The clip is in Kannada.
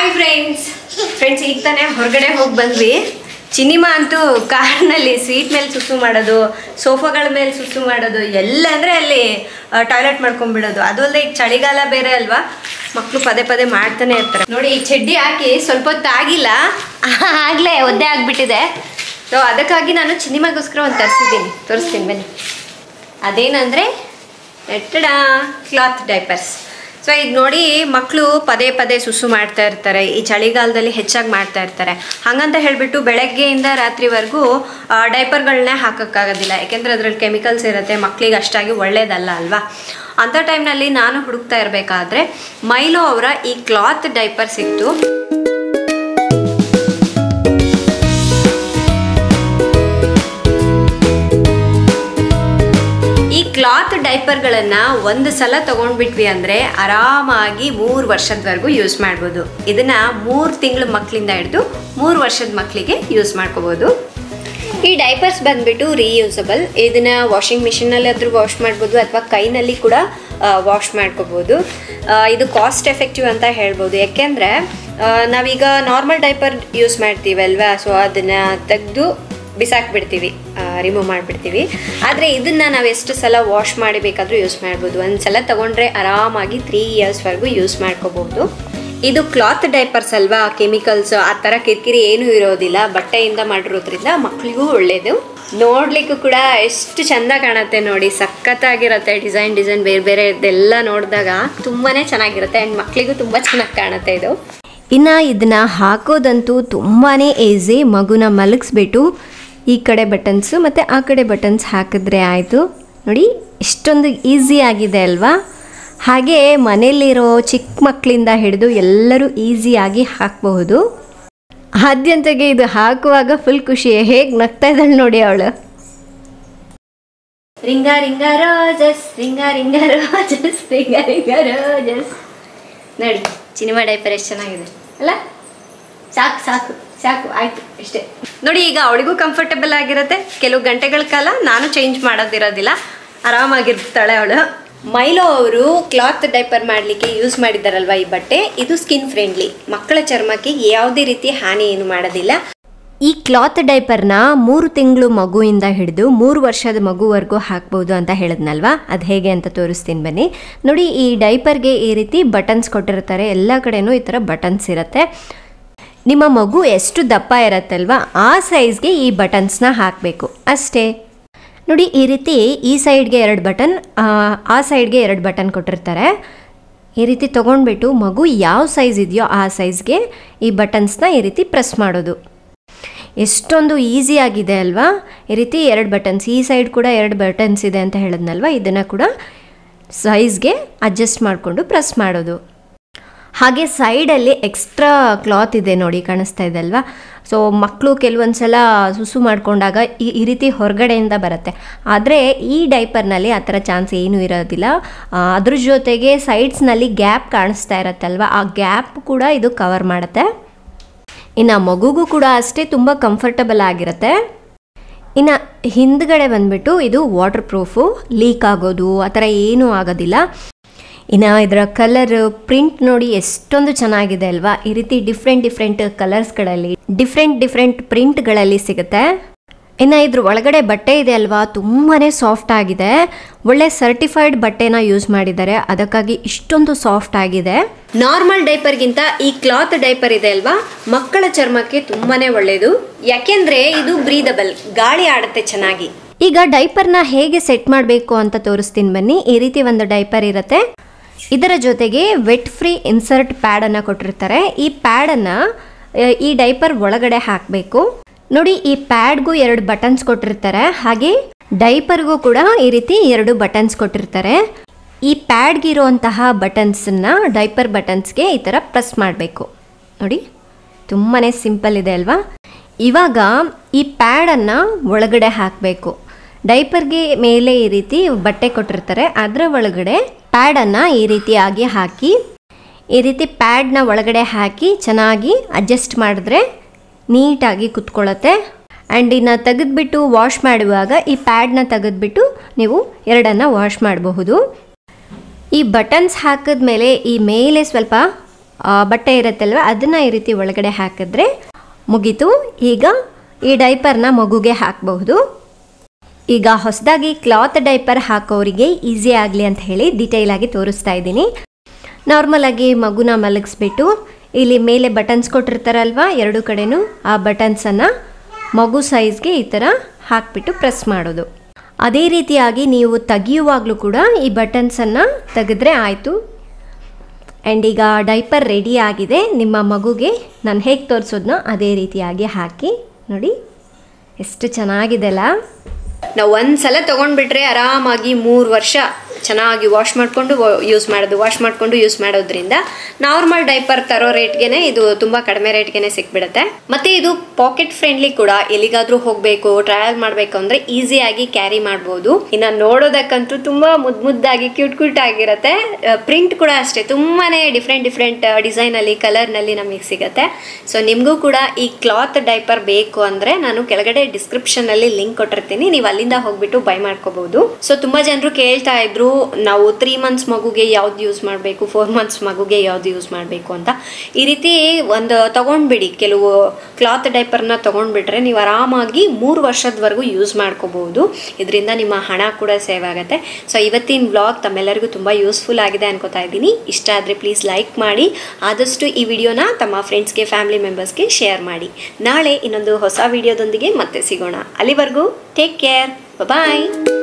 ಹಾಯ್ ಫ್ರೆಂಡ್ಸ್ ಈಗ ತಾನೇ ಹೊರಗಡೆ ಹೋಗಿ ಬಂದ್ವಿ. ಚಿನಿಮಾ ಅಂತೂ ಕಾರ್ನಲ್ಲಿ ಸೀಟ್ ಮೇಲೆ ಸುತ್ತು ಮಾಡೋದು, ಸೋಫಾಗಳ ಮೇಲೆ ಸುತ್ತು ಮಾಡೋದು, ಎಲ್ಲ ಅಂದರೆ ಅಲ್ಲಿ ಟಾಯ್ಲೆಟ್ ಮಾಡ್ಕೊಂಡ್ಬಿಡೋದು. ಅದು ಅಲ್ಲದೆ ಈಗ ಚಳಿಗಾಲ ಬೇರೆ ಅಲ್ವಾ, ಮಕ್ಕಳು ಪದೇ ಪದೇ ಮಾಡ್ತಾನೆ ಇರ್ತಾರೆ. ನೋಡಿ ಈ ಚಡ್ಡಿ ಹಾಕಿ ಸ್ವಲ್ಪ ಹೊತ್ತು ಆಗಿಲ್ಲ, ಆಗಲೇ ಒದ್ದೆ ಆಗಿಬಿಟ್ಟಿದೆ. ಸೊ ಅದಕ್ಕಾಗಿ ನಾನು ಚಿನಿಮಾಗೋಸ್ಕರ ಒಂದು ತೋರಿಸ್ತೀನಿ ಬನ್ನಿ. ಅದೇನಂದರೆ ಕ್ಲಾತ್ ಡೈಪರ್ಸ್. ಸೊ ಈಗ ನೋಡಿ ಮಕ್ಕಳು ಪದೇ ಪದೇ ಸುಸು ಮಾಡ್ತಾ ಇರ್ತಾರೆ, ಈ ಚಳಿಗಾಲದಲ್ಲಿ ಹೆಚ್ಚಾಗಿ ಮಾಡ್ತಾ ಇರ್ತಾರೆ. ಹಾಗಂತ ಹೇಳಿಬಿಟ್ಟು ಬೆಳಗ್ಗೆಯಿಂದ ರಾತ್ರಿವರೆಗೂ ಡೈಪರ್ಗಳನ್ನೇ ಹಾಕೋಕ್ಕಾಗೋದಿಲ್ಲ, ಯಾಕೆಂದರೆ ಅದರಲ್ಲಿ ಕೆಮಿಕಲ್ಸ್ ಇರುತ್ತೆ, ಮಕ್ಕಳಿಗೆ ಅಷ್ಟಾಗಿ ಒಳ್ಳೆಯದಲ್ಲ ಅಲ್ವಾ. ಅಂಥ ಟೈಮ್ನಲ್ಲಿ ನಾನು ಹುಡುಕ್ತಾ ಇರಬೇಕಾದ್ರೆ ಮೈಲೋ ಅವರ ಈ ಕ್ಲಾತ್ ಡೈಪರ್ ಸಿಕ್ತು. ಕ್ಲಾತ್ ಡೈಪರ್ಗಳನ್ನು ಒಂದು ಸಲ ತೊಗೊಂಡ್ಬಿಟ್ವಿ ಅಂದರೆ ಆರಾಮಾಗಿ 3 ವರ್ಷದವರೆಗೂ ಯೂಸ್ ಮಾಡ್ಬೋದು. ಇದನ್ನು 3 ತಿಂಗಳ ಮಕ್ಕಳಿಂದ ಹಿಡಿದು 3 ವರ್ಷದ ಮಕ್ಕಳಿಗೆ ಯೂಸ್ ಮಾಡ್ಕೋಬೋದು. ಈ ಡೈಪರ್ಸ್ ಬಂದುಬಿಟ್ಟು ರೀಯೂಸಬಲ್. ಇದನ್ನು ವಾಷಿಂಗ್ ಮಿಷಿನಲ್ಲಿ ಆದರೂ ವಾಶ್ ಮಾಡ್ಬೋದು ಅಥವಾ ಕೈನಲ್ಲಿ ಕೂಡ ವಾಶ್ ಮಾಡ್ಕೋಬೋದು. ಇದು ಕಾಸ್ಟ್ ಎಫೆಕ್ಟಿವ್ ಅಂತ ಹೇಳ್ಬೋದು, ಯಾಕೆಂದರೆ ನಾವೀಗ ನಾರ್ಮಲ್ ಡೈಪರ್ ಯೂಸ್ ಮಾಡ್ತೀವಲ್ವಾ, ಸೊ ಅದನ್ನು ತೆಗೆದು ಬಿಸಾಕ್ಬಿಡ್ತೀವಿ, ರಿಮೂವ್ ಮಾಡಿಬಿಡ್ತೀವಿ. ಆದರೆ ಇದನ್ನು ನಾವು ಎಷ್ಟು ಸಲ ವಾಶ್ ಮಾಡಿ ಬೇಕಾದರೂ ಯೂಸ್ ಮಾಡ್ಬೋದು. ಒಂದು ಸಲ ತೊಗೊಂಡ್ರೆ ಆರಾಮಾಗಿ 3 ಇಯರ್ಸ್ವರೆಗೂ ಯೂಸ್ ಮಾಡ್ಕೋಬೋದು. ಇದು ಕ್ಲಾತ್ ಡೈಪರ್ಸ್ ಅಲ್ವಾ, ಕೆಮಿಕಲ್ಸ್ ಆ ಥರ ಕಿರಿಕಿರಿ ಏನೂ ಇರೋದಿಲ್ಲ, ಬಟ್ಟೆಯಿಂದ ಮಾಡಿರೋದ್ರಿಂದ ಮಕ್ಕಳಿಗೂ ಒಳ್ಳೆಯದು. ನೋಡಲಿಕ್ಕೂ ಕೂಡ ಎಷ್ಟು ಚೆಂದ ಕಾಣುತ್ತೆ ನೋಡಿ, ಸಖತ್ತಾಗಿರುತ್ತೆ. ಡಿಸೈನ್ ಬೇರೆ ಬೇರೆ ಇದೆಲ್ಲ ನೋಡಿದಾಗ ತುಂಬಾ ಚೆನ್ನಾಗಿರುತ್ತೆ ಆ್ಯಂಡ್ ಮಕ್ಕಳಿಗೂ ತುಂಬ ಚೆನ್ನಾಗಿ ಕಾಣುತ್ತೆ ಇದು. ಇನ್ನು ಇದನ್ನು ಹಾಕೋದಂತೂ ತುಂಬಾ ಈಸಿ. ಮಗುನ ಮಲಗಿಸ್ಬಿಟ್ಟು ಈ ಕಡೆ ಬಟನ್ಸು ಮತ್ತು ಆ ಕಡೆ ಬಟನ್ಸ್ ಹಾಕಿದ್ರೆ ಆಯಿತು. ನೋಡಿ ಎಷ್ಟೊಂದು ಈಸಿ ಆಗಿದೆ ಅಲ್ವಾ. ಹಾಗೆ ಮನೆಯಲ್ಲಿರೋ ಚಿಕ್ಕ ಮಕ್ಕಳಿಂದ ಹಿಡಿದು ಎಲ್ಲರೂ ಈಸಿಯಾಗಿ ಹಾಕಬಹುದು. ಆದ್ಯಂತೆಗೆ ಇದು ಹಾಕುವಾಗ ಫುಲ್ ಖುಷಿ, ಹೇಗೆ ನಗ್ತಾ ಇದ್ದಾಳೆ ನೋಡಿ ಅವಳು. Ring a ring a roses, ring a ring a roses, ring a ring a roses. ನೋಡಿ ಚಿನಿಮಾ ಡೈಪರ್ ಎಷ್ಟು ಚೆನ್ನಾಗಿದೆ ಅಲ್ಲ. ಸಾಕು ಸಾಕು ಸಾಕು ಆಯ್ತು ಅಷ್ಟೇ. ನೋಡಿ ಈಗ ಅವಳಿಗೂ ಕಂಫರ್ಟಬಲ್ ಆಗಿರುತ್ತೆ. ಕೆಲವು ಗಂಟೆಗಳ ಕಾಲ ನಾನು ಚೇಂಜ್ ಮಾಡೋದಿರೋದಿಲ್ಲ, ಆರಾಮಾಗಿರ್ತಾಳೆ ಅವಳು. ಮೈಲೋ ಅವರು ಕ್ಲಾತ್ ಡೈಪರ್ ಮಾಡಲಿಕ್ಕೆ ಯೂಸ್ ಮಾಡಿದ್ದಾರಲ್ವ ಈ ಬಟ್ಟೆ, ಇದು ಸ್ಕಿನ್ ಫ್ರೆಂಡ್ಲಿ, ಮಕ್ಕಳ ಚರ್ಮಕ್ಕೆ ಯಾವುದೇ ರೀತಿ ಹಾನಿ ಏನು ಮಾಡೋದಿಲ್ಲ. ಈ ಕ್ಲಾತ್ ಡೈಪರ್ನ 3 ತಿಂಗಳು ಮಗುವಿಂದ ಹಿಡಿದು 3 ವರ್ಷದ ಮಗುವರೆಗೂ ಹಾಕ್ಬೋದು ಅಂತ ಹೇಳಿದ್ನಲ್ವಾ, ಅದು ಹೇಗೆ ಅಂತ ತೋರಿಸ್ತೀನಿ ಬನ್ನಿ. ನೋಡಿ ಈ ಡೈಪರ್ಗೆ ಈ ರೀತಿ ಬಟನ್ಸ್ ಕೊಟ್ಟಿರ್ತಾರೆ, ಎಲ್ಲ ಕಡೆನೂ ಈ ಥರ ಬಟನ್ಸ್ ಇರುತ್ತೆ. ನಿಮ್ಮ ಮಗು ಎಷ್ಟು ದಪ್ಪ ಇರತ್ತಲ್ವಾ ಆ ಸೈಜ್ಗೆ ಈ ಬಟನ್ಸ್ನ ಹಾಕಬೇಕು ಅಷ್ಟೇ. ನೋಡಿ ಈ ರೀತಿ ಈ ಸೈಡ್ಗೆ 2 ಬಟನ್, ಆ ಸೈಡ್ಗೆ 2 ಬಟನ್ ಕೊಟ್ಟಿರ್ತಾರೆ. ಈ ರೀತಿ ತೊಗೊಂಡ್ಬಿಟ್ಟು ಮಗು ಯಾವ ಸೈಜ್ ಇದೆಯೋ ಆ ಸೈಜ್ಗೆ ಈ ಬಟನ್ಸ್ನ ಈ ರೀತಿ ಪ್ರೆಸ್ ಮಾಡೋದು. ಎಷ್ಟೊಂದು ಈಸಿ ಆಗಿದೆ ಅಲ್ವಾ. ಈ ರೀತಿ 2 ಬಟನ್ಸ್, ಈ ಸೈಡ್ ಕೂಡ 2 ಬಟನ್ಸ್ ಇದೆ ಅಂತ ಹೇಳಿದ್ನಲ್ವ, ಇದನ್ನು ಕೂಡ ಸೈಜ್ಗೆ ಅಡ್ಜಸ್ಟ್ ಮಾಡಿಕೊಂಡು ಪ್ರೆಸ್ ಮಾಡೋದು. ಹಾಗೆ ಸೈಡಲ್ಲಿ ಎಕ್ಸ್ಟ್ರಾ ಕ್ಲಾತ್ ಇದೆ ನೋಡಿ, ಕಾಣಿಸ್ತಾ ಇದೆ ಅಲ್ವಾ. ಸೊ ಮಕ್ಕಳು ಕೆಲವೊಂದು ಸಲ ಸುಸು ಮಾಡಿಕೊಂಡಾಗ ಈ ರೀತಿ ಹೊರಗಡೆಯಿಂದ ಬರುತ್ತೆ, ಆದರೆ ಈ ಡೈಪರ್ನಲ್ಲಿ ಆ ಥರ ಚಾನ್ಸ್ ಏನೂ ಇರೋದಿಲ್ಲ. ಅದ್ರ ಜೊತೆಗೆ ಸೈಡ್ಸ್ನಲ್ಲಿ ಗ್ಯಾಪ್ ಕಾಣಿಸ್ತಾ ಇರತ್ತಲ್ವ, ಆ ಗ್ಯಾಪ್ ಕೂಡ ಇದು ಕವರ್ ಮಾಡುತ್ತೆ. ಇನ್ನು ಮಗುಗೂ ಕೂಡ ಅಷ್ಟೇ ತುಂಬ ಕಂಫರ್ಟಬಲ್ ಆಗಿರುತ್ತೆ. ಇನ್ನು ಹಿಂದ್ಗಡೆ ಬಂದುಬಿಟ್ಟು ಇದು ವಾಟರ್ ಪ್ರೂಫು, ಲೀಕ್ ಆಗೋದು ಆ ಥರ ಏನೂ ಆಗೋದಿಲ್ಲ. ಇನ್ನು ಇದರ ಕಲರ್ ಪ್ರಿಂಟ್ ನೋಡಿ ಎಷ್ಟೊಂದು ಚೆನ್ನಾಗಿದೆ ಅಲ್ವಾ. ಈ ರೀತಿ ಡಿಫ್ರೆಂಟ್ ಕಲರ್ಸ್ಗಳಲ್ಲಿ ಡಿಫ್ರೆಂಟ್ ಪ್ರಿಂಟ್ಗಳಲ್ಲಿ ಸಿಗುತ್ತೆ. ಇನ್ನು ಇದ್ರ ಒಳಗಡೆ ಬಟ್ಟೆ ಇದೆ ಅಲ್ವಾ, ತುಂಬಾ ಸಾಫ್ಟ್ ಆಗಿದೆ. ಒಳ್ಳೆ ಸರ್ಟಿಫೈಡ್ ಬಟ್ಟೆನ ಯೂಸ್ ಮಾಡಿದ್ದಾರೆ, ಅದಕ್ಕಾಗಿ ಇಷ್ಟೊಂದು ಸಾಫ್ಟ್ ಆಗಿದೆ. ನಾರ್ಮಲ್ ಡೈಪರ್ಗಿಂತ ಈ ಕ್ಲಾತ್ ಡೈಪರ್ ಇದೆ ಅಲ್ವಾ, ಮಕ್ಕಳ ಚರ್ಮಕ್ಕೆ ತುಂಬಾ ಒಳ್ಳೆಯದು, ಯಾಕೆಂದರೆ ಇದು ಬ್ರೀದಬಲ್, ಗಾಳಿ ಆಡುತ್ತೆ ಚೆನ್ನಾಗಿ. ಈಗ ಡೈಪರ್ನ ಹೇಗೆ ಸೆಟ್ ಮಾಡಬೇಕು ಅಂತ ತೋರಿಸ್ತೀನಿ ಬನ್ನಿ. ಈ ರೀತಿ ಒಂದು ಡೈಪರ್ ಇರುತ್ತೆ, ಇದರ ಜೊತೆಗೆ ವೆಟ್ ಫ್ರೀ ಇನ್ಸರ್ಟ್ ಪ್ಯಾಡನ್ನು ಕೊಟ್ಟಿರ್ತಾರೆ. ಈ ಪ್ಯಾಡನ್ನು ಈ ಡೈಪರ್ ಒಳಗಡೆ ಹಾಕಬೇಕು. ನೋಡಿ ಈ ಪ್ಯಾಡ್ಗೂ 2 ಬಟನ್ಸ್ ಕೊಟ್ಟಿರ್ತಾರೆ, ಹಾಗೆ ಡೈಪರ್ಗೂ ಕೂಡ ಈ ರೀತಿ 2 ಬಟನ್ಸ್ ಕೊಟ್ಟಿರ್ತಾರೆ. ಈ ಪ್ಯಾಡ್ಗಿರುವಂತಹ ಬಟನ್ಸನ್ನು ಡೈಪರ್ ಬಟನ್ಸ್ಗೆ ಈ ಥರ ಪ್ರೆಸ್ ಮಾಡಬೇಕು. ನೋಡಿ ತುಂಬಾ ಸಿಂಪಲ್ ಇದೆ ಅಲ್ವಾ. ಇವಾಗ ಈ ಪ್ಯಾಡನ್ನು ಒಳಗಡೆ ಹಾಕಬೇಕು. ಡೈಪರ್ಗೆ ಮೇಲೆ ಈ ರೀತಿ ಬಟ್ಟೆ ಕೊಟ್ಟಿರ್ತಾರೆ, ಅದರ ಒಳಗಡೆ ಪ್ಯಾಡನ್ನು ಈ ರೀತಿಯಾಗಿ ಹಾಕಿ, ಈ ರೀತಿ ಪ್ಯಾಡ್ನ ಒಳಗಡೆ ಹಾಕಿ ಚೆನ್ನಾಗಿ ಅಡ್ಜಸ್ಟ್ ಮಾಡಿದ್ರೆ ನೀಟಾಗಿ ಕುತ್ಕೊಳ್ಳುತ್ತೆ. ಆ್ಯಂಡ್ ಇನ್ನು ತೆಗೆದುಬಿಟ್ಟು ವಾಶ್ ಮಾಡುವಾಗ ಈ ಪ್ಯಾಡ್ನ ತೆಗೆದುಬಿಟ್ಟು ನೀವು 2 ವಾಶ್ ಮಾಡಬಹುದು. ಈ ಬಟನ್ಸ್ ಹಾಕಿದ್ಮೇಲೆ ಈ ಮೇಲೆ ಸ್ವಲ್ಪ ಬಟ್ಟೆ ಇರುತ್ತಲ್ವ ಅದನ್ನು ಈ ರೀತಿ ಒಳಗಡೆ ಹಾಕಿದ್ರೆ ಮುಗೀತು. ಈಗ ಈ ಡೈಪರ್ನ ಮಗುಗೆ ಹಾಕಬಹುದು. ಈಗ ಹೊಸದಾಗಿ ಕ್ಲಾತ್ ಡೈಪರ್ ಹಾಕೋರಿಗೆ ಈಸಿ ಆಗಲಿ ಅಂತ ಹೇಳಿ ಡೀಟೇಲ್ ಆಗಿ ತೋರಿಸ್ತಾ ಇದ್ದೀನಿ. ನಾರ್ಮಲಾಗಿ ಮಗುನ ಮಲಗಿಸ್ಬಿಟ್ಟು ಇಲ್ಲಿ ಮೇಲೆ ಬಟನ್ಸ್ ಕೊಟ್ಟಿರ್ತಾರಲ್ವ ಎರಡು ಕಡೆನೂ, ಆ ಬಟನ್ಸನ್ನು ಮಗು ಸೈಜ್ಗೆ ಈ ಥರ ಹಾಕಿಬಿಟ್ಟು ಪ್ರೆಸ್ ಮಾಡೋದು. ಅದೇ ರೀತಿಯಾಗಿ ನೀವು ತೆಗಿಯುವಾಗಲೂ ಕೂಡ ಈ ಬಟನ್ಸನ್ನು ತೆಗೆದ್ರೆ ಆಯಿತು. ಆ್ಯಂಡ್ ಈಗ ಡೈಪರ್ ರೆಡಿ ಆಗಿದೆ. ನಿಮ್ಮ ಮಗುಗೆ ನಾನು ಹೇಗೆ ತೋರಿಸೋದನ್ನ ಅದೇ ರೀತಿಯಾಗಿ ಹಾಕಿ ನೋಡಿ, ಎಷ್ಟು ಚೆನ್ನಾಗಿದೆ ಅಲ್ಲ. ನಾವು ಒಂದು ಸಲ ತೊಗೊಂಡ್ಬಿಟ್ರೆ ಆರಾಮಾಗಿ 3 ವರ್ಷ ಚೆನ್ನಾಗಿ ವಾಶ್ ಮಾಡಿಕೊಂಡು ಯೂಸ್ ಮಾಡೋದ್ರಿಂದ ನಾರ್ಮಲ್ ಡೈಪರ್ ತರೋ ರೇಟ್ಗೆ ಇದು ತುಂಬ ಕಡಿಮೆ ರೇಟ್ಗೆ ಸಿಕ್ಬಿಡುತ್ತೆ. ಮತ್ತು ಇದು ಪಾಕೆಟ್ ಫ್ರೆಂಡ್ಲಿ ಕೂಡ. ಎಲ್ಲಿಗಾದರೂ ಹೋಗಬೇಕು, ಟ್ರಾವೆಲ್ ಮಾಡಬೇಕು ಅಂದರೆ ಈಸಿಯಾಗಿ ಕ್ಯಾರಿ ಮಾಡ್ಬೋದು. ಇನ್ನು ನೋಡೋದಕ್ಕಂತೂ ತುಂಬ ಮುದ್ದಾಗಿ ಕ್ಯೂಟ್ ಆಗಿರುತ್ತೆ. ಪ್ರಿಂಟ್ ಕೂಡ ಅಷ್ಟೇ ತುಂಬಾ ಡಿಫ್ರೆಂಟ್ ಡಿಸೈನಲ್ಲಿ, ಕಲರ್ನಲ್ಲಿ ನಮಗೆ ಸಿಗುತ್ತೆ. ಸೊ ನಿಮಗೂ ಕೂಡ ಈ ಕ್ಲಾತ್ ಡೈಪರ್ ಬೇಕು ಅಂದರೆ ನಾನು ಕೆಳಗಡೆ ಡಿಸ್ಕ್ರಿಪ್ಷನಲ್ಲಿ ಲಿಂಕ್ ಕೊಟ್ಟಿರ್ತೀನಿ, ನೀವು ಅಲ್ಲಿಂದ ಹೋಗ್ಬಿಟ್ಟು ಬೈ ಮಾಡ್ಕೋಬಹುದು. ಸೊ ತುಂಬ ಜನರು ಕೇಳ್ತಾ ಇದ್ರು ನಾವು 3 months ಮಗುಗೆ ಯಾವ್ದು ಯೂಸ್ ಮಾಡಬೇಕು, 4 months ಮಗುಗೆ ಯಾವ್ದು ಯೂಸ್ ಮಾಡಬೇಕು ಅಂತ. ಈ ರೀತಿ ಒಂದು ತಗೊಂಡ್ಬಿಡಿ, ಕೆಲವು ಕ್ಲಾತ್ ಡೈಪರ್ನ ತಗೊಂಡ್ಬಿಟ್ರೆ ನೀವು ಆರಾಮಾಗಿ 3 ವರ್ಷದವರೆಗೂ ಯೂಸ್ ಮಾಡ್ಕೋಬಹುದು. ಇದರಿಂದ ನಿಮ್ಮ ಹಣ ಕೂಡ ಸೇವ್ ಆಗುತ್ತೆ. ಸೊ ಇವತ್ತಿನ ವ್ಲಾಗ್ ತಮ್ಮೆಲ್ಲರಿಗೂ ತುಂಬ ಯೂಸ್ಫುಲ್ ಆಗಿದೆ ಅನ್ಕೋತಾ ಇದ್ದೀನಿ. ಇಷ್ಟ ಆದರೆ ಪ್ಲೀಸ್ ಲೈಕ್ ಮಾಡಿ, ಆದಷ್ಟು ಈ ವಿಡಿಯೋನ ತಮ್ಮ ಫ್ರೆಂಡ್ಸ್ಗೆ, ಫ್ಯಾಮಿಲಿ ಮೆಂಬರ್ಸ್ಗೆ ಶೇರ್ ಮಾಡಿ. ನಾಳೆ ಇನ್ನೊಂದು ಹೊಸ ವಿಡಿಯೋದೊಂದಿಗೆ ಮತ್ತೆ ಸಿಗೋಣ. ಅಲ್ಲಿವರೆಗೂ ಟೇಕ್ ಕೇರ್, ಬಾಯ್.